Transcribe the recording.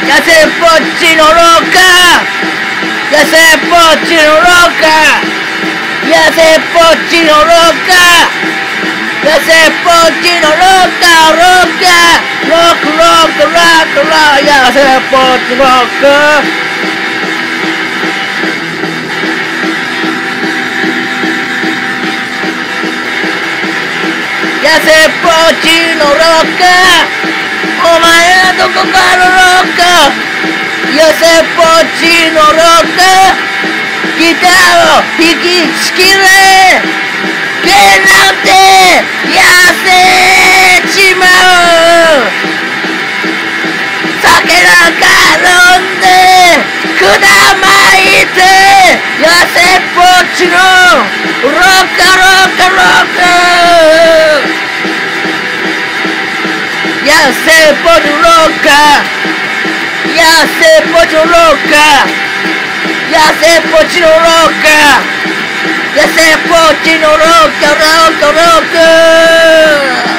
やせっぽっちのろうかやせっぽっちのろうかやせっぽっちのろうかやせっぽっちのろうかろうかロックロックロックロックやせっぽっちロックやせっぽっちのろうかお前はどこからろうかやせっぽっちのろうかギターを弾きちきれゲなんてやせちまう酒なんか飲んでくだまいてやせっぽっちのロッカロッカロッカやせっぽっちのロッカやせっぽっちのロッカやせっぽっちのロッカやせっぽっちのロッカロッカロッカ